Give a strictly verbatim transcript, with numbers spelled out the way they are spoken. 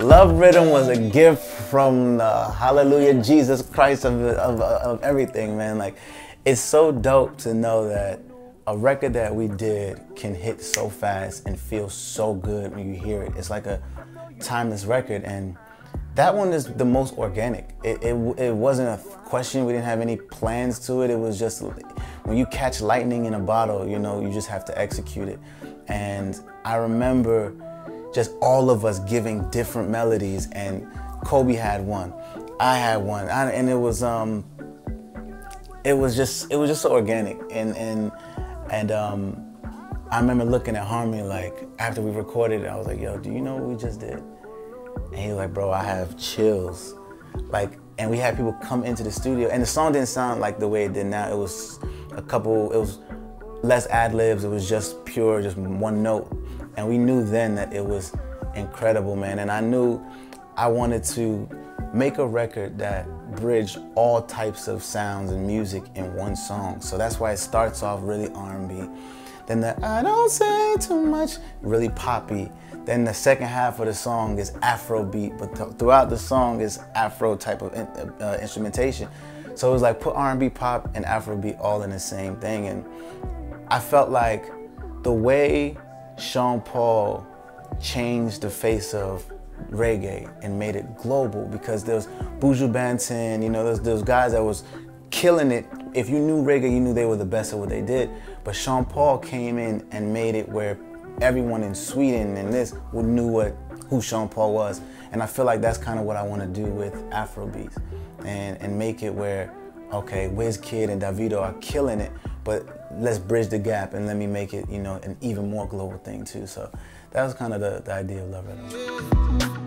Love Rhythm was a gift from the Hallelujah Jesus Christ of, of, of everything, man. Like, it's so dope to know that a record that we did can hit so fast and feel so good when you hear it. It's like a timeless record, and that one is the most organic. It, it, it wasn't a question, we didn't have any plans to it. It was just, when you catch lightning in a bottle, you know, you just have to execute it. And I remember just all of us giving different melodies, and Kobe had one, I had one, I, and it was um, it was just it was just so organic. And and and um, I remember looking at Harmony, like, after we recorded it, I was like, yo, do you know what we just did? And he was like, bro, I have chills. Like, and we had people come into the studio, and the song didn't sound like the way it did now. It was a couple, it was less ad-libs, it was just pure, just one note. And we knew then that it was incredible, man. And I knew I wanted to make a record that bridged all types of sounds and music in one song. So that's why it starts off really R and B. Then the I don't say too much, really poppy. Then the second half of the song is Afrobeat, but th throughout the song is Afro type of in, uh, instrumentation. So it was like put R and B, pop, and Afrobeat all in the same thing. And I felt like the way Sean Paul changed the face of reggae and made it global, because there was Buju Banton, you know, there's those guys that was killing it. If you knew reggae, you knew they were the best at what they did. But Sean Paul came in and made it where everyone in Sweden and this knew what who Sean Paul was. And I feel like that's kind of what I want to do with Afrobeats, and and make it where, okay, Wizkid and Davido are killing it, but let's bridge the gap and let me make it, you know, an even more global thing too. So that was kind of the, the idea of Love Rhythm.